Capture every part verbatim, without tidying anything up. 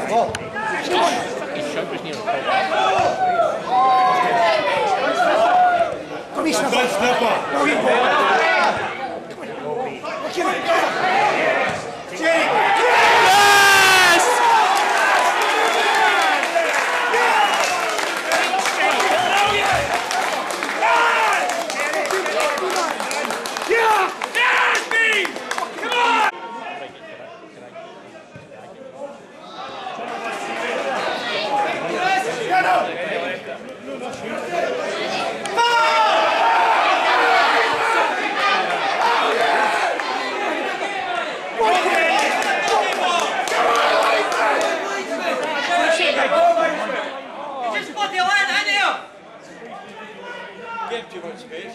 Oh. His shot was near the ball. Come here, Snapper. Snapper. No, he ball. Too much space.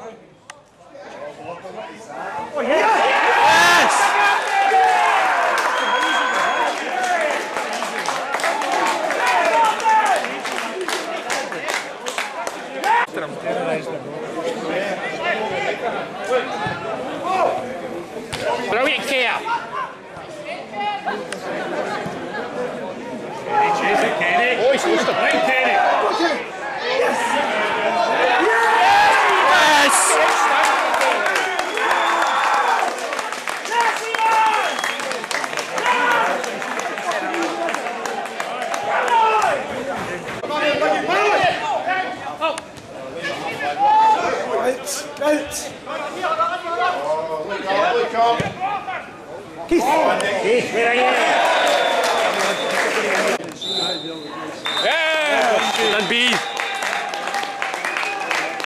Oh, yes! Yes! Brilliant care. Kenny, chase it, Kenny. Oh, he's lost it. Right, Kenny. Yes! Keith! Keith, where are you?